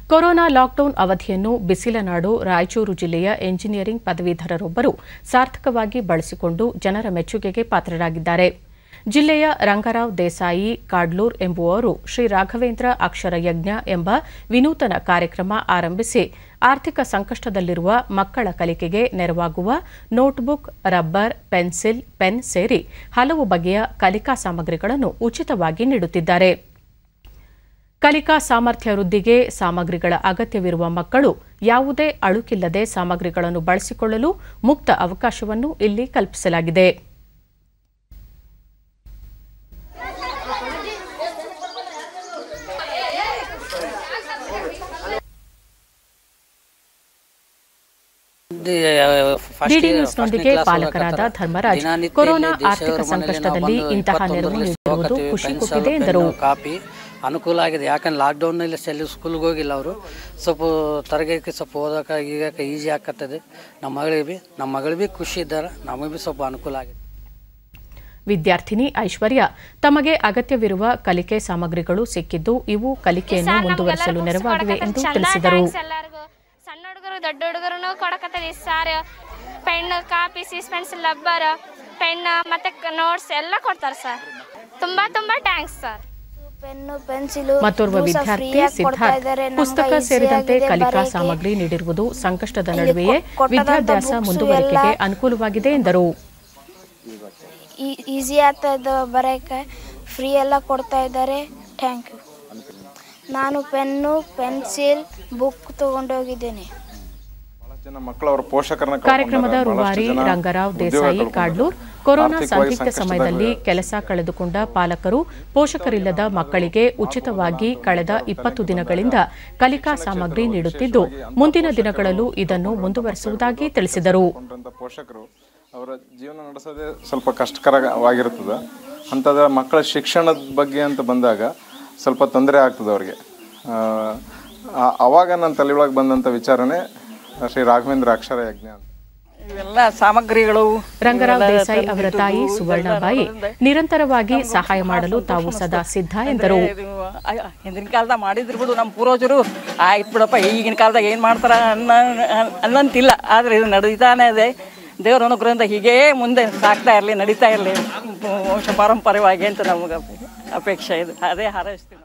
Corona lockdown ಅವಧಿಯನ್ನು ಬಿಸಿಲನಾಡು ರಾಯಚೂರು ಜಿಲ್ಲೆಯ engineering ಪದವೀಧರರೊಬ್ಬರು ಸಾರ್ಥಕವಾಗಿ ಬಳಸಿಕೊಂಡು ಜನರ ಮೆಚ್ಚುಗೆಗೆ ಪಾತ್ರರಾಗಿದ್ದಾರೆ. ಜಿಲ್ಲೆಯ ರಂಗರಾವ್ ದೇಸಾಯಿ ಕಾಡ್ಲೂರ್ ಎಂಬುವವರು ಶ್ರೀ ರಾಘವೇಂದ್ರ ಅಕ್ಷರ ಯಜ್ಞ ಎಂಬ ವಿನೂತನ ಕಾರ್ಯಕ್ರಮ ಆರಂಭಿಸಿ ಆರ್ಥಿಕ ಸಂಕಷ್ಟದಲ್ಲಿರುವ ಮಕ್ಕಳ ಕಲಿಕೆಗೆ ನೆರವಾಗುವ ನೋಟ್ಬುಕ್, ರಬ್ಬರ್, ಪೆನ್ಸಿಲ್, ಪೆನ್ ಸೇರಿ ಹಲವು ಬಗೆಯ ಕಲಿಕಾ ಸಾಮಗ್ರಿಗಳನ್ನು ಉಚಿತವಾಗಿ ನೀಡುತ್ತಿದ್ದಾರೆ. ಕಲಿಕಾ ಸಾಮರ್ಥ್ಯ ವೃದ್ಧಿಗೆ ಸಾಮಗ್ರಿಗಳ ಅಗತ್ಯವಿರುವ ಮಕ್ಕಳು ಯಾವುದೇ ಅಳುಕಿಲ್ಲದೆ ಸಾಮಗ್ರಿಗಳನ್ನು ಬಳಸಿಕೊಳ್ಳಲು ಮುಕ್ತ ಅವಕಾಶವನ್ನು ಇಲ್ಲಿ ಕಲ್ಪಿಸಲಾಗಿದೆ. ಡಿಡಿ ನ್ಯೂಸ್ನೊಂದಿಗೆ ಪಾಲಕರಾದ ಧರ್ಮರಾಜ್, ಕೊರೋನಾ ಆರ್ಥಿಕ ಸಂಕಷ್ಟದಲ್ಲಿ ಇಂತಹ ನೆರವು ನೀಡಿರುವುದು ಖುಷಿ ಕೊಟ್ಟಿದೆ ಎಂದರು. ಅನುಕೂಲ ಆಗಿದೆ. ಯಾಕಂದ್ರೆ ಲಾಕ್ಡೌನಲ್ಲಿ ಸ್ಕೂಲ್ಗೆ ಹೋಗಿಲ್ಲ ಅವರು. ಸ್ವಲ್ಪ ತರಗತಿಗೆ ಸ್ವಲ್ಪ ಓದೋಕೆ ಈಗ ಈಸಿ ಆಗ್ತದೆ. ನಮ್ಮ ಮಗಳಿಗೆ ಖುಷಿ ಇದ್ದಾರೆ. ನಮಗೆ ಸ್ವಲ್ಪ ಅನುಕೂಲ ಆಗಿದೆ. ವಿದ್ಯಾರ್ಥಿನಿ ಐಶ್ವರ್ಯ ತಮಗೆ ಅಗತ್ಯವಿರುವ ಕಲಿಕೆ ಸಾಮಗ್ರಿಗಳು ಸಿಕ್ಕಿದ್ದು ಇವು ಕಲಿಕೆಯನ್ನು ಮುಂದುವರಿಸಲು ನೆರವಾಗಿವೆ ಎಂದು ತಿಳಿಸಿದರು. ಸಣ್ಣ ಹುಡುಗರು ದೊಡ್ಡ ಹುಡುಗರು ಕೊಡಕತ್ತದ ಸರ್, ಪೆನ್, ಕಾಪಿ, ಸೀಸ್, ಪೆನ್ಸಿಲ್, ರಬ್ಬರ್, ಪೆನ್ ಮತ್ತೆ ನೋಟ್ಸ್ ಎಲ್ಲ ಕೊಡ್ತಾರೆ ಸರ್. ತುಂಬಾ ಥ್ಯಾಂಕ್ಸ್ ಸರ್. ಮತ್ತೋರ್ವ ವಿದ್ಯಾರ್ಥಿ ಸಿದ್ಧಾರ್ಥ್ ಪುಸ್ತಕ ಸೇರಿದಂತೆ ಕಲಿಕಾ ಸಾಮಗ್ರಿ ನೀಡಿರುವುದು ಸಂಕಷ್ಟದ ನಡುವೆಯೇ ವಿದ್ಯಾಭ್ಯಾಸ ಮುಂದುವರಿಕೆಗೆ ಅನುಕೂಲವಾಗಿದೆ ಎಂದರು. ಈಸಿ ಆಗ್ತದೆ, ಬರೆಯಕ್ಕೆ ಫ್ರೀ ಎಲ್ಲ ಕೊಡ್ತಾ ಇದ್ದಾರೆ. Thank you. ನಾನು ಪೆನ್ನು, ಪೆನ್ಸಿಲ್, ಬುಕ್ ತಗೊಂಡೋಗಿದ್ದೇನೆ. ಕಾರ್ಯಕ್ರಮದ ರೂವಾರಿ ರಂಗರಾವ್ ದೇಸಾಯಿ ಕಾಡ್ಲೂರ್, ಕೊರೋನಾ ಸಂದಿಗ್ಧ ಸಮಯದಲ್ಲಿ ಕೆಲಸ ಕಳೆದುಕೊಂಡ ಪಾಲಕರು, ಪೋಷಕರಿಲ್ಲದ ಮಕ್ಕಳಿಗೆ ಉಚಿತವಾಗಿ ಕಳೆದ 20 ದಿನಗಳಿಂದ ಕಲಿಕಾ ಸಾಮಗ್ರಿ ನೀಡುತ್ತಿದ್ದು ಮುಂದಿನ ದಿನಗಳಲ್ಲೂ ಇದನ್ನು ಮುಂದುವರಿಸುವುದಾಗಿ ತಿಳಿಸಿದರು. ಪೋಷಕರು ಅವರ ಜೀವನ ನಡೆಸೋದೇ ಸ್ವಲ್ಪ ಕಷ್ಟಕರವಾಗಿರುತ್ತದೆ. ಅಂಥದ್ರ ಮಕ್ಕಳ ಶಿಕ್ಷಣದ ಬಗ್ಗೆ ಅಂತ ಬಂದಾಗ ಸ್ವಲ್ಪ ತೊಂದರೆ ಆಗ್ತದೆ ಅವರಿಗೆ. ಅವಾಗ ನನ್ನ ತಲೆಯೊಳಗೆ ಬಂದಂಥ ವಿಚಾರನೆ ಶ್ರೀ ರಾಘವೇಂದ್ರ ಅಕ್ಷರ ಯಜ್ಞ ಅಂತ. ಇವೆಲ್ಲ ಸಾಮಗ್ರಿಗಳು. ರಂಗರಾವ್ ದೇಸಾಯಿ ಅವರ ತಾಯಿ ಸುವರ್ಣಬಾಯಿ ನಿರಂತರವಾಗಿ ಸಹಾಯ ಮಾಡಲು ತಾವು ಸದಾ ಸಿದ್ಧ ಎಂದರು. ಹಿಂದಿನ ಕಾಲದಾಗ ಮಾಡಿದ್ರಬಿಡು ನಮ್ಮ ಪೂರ್ವಜರು, ಆಯ್ತು ಬಿಡಪ್ಪ ಈಗಿನ ಕಾಲದಾಗ ಏನು ಮಾಡ್ತಾರ ಅನ್ನಂತಿಲ್ಲ. ಆದರೆ ಇದು ನಡೀತಾನೆ ಇದೆ. ದೇವರ ಅನುಗ್ರಹದಿಂದ ಹೀಗೇ ಮುಂದೆ ಸಾಗ್ತಾ ಇರಲಿ, ನಡೀತಾ ಇರಲಿ ವಂಶ ಪಾರಂಪರ್ಯವಾಗಿ ಅಂತ ನಮಗೆ ಅಪೇಕ್ಷೆ ಇದೆ. ಅದೇ ಹಾರೈಸ್ತೀವಿ.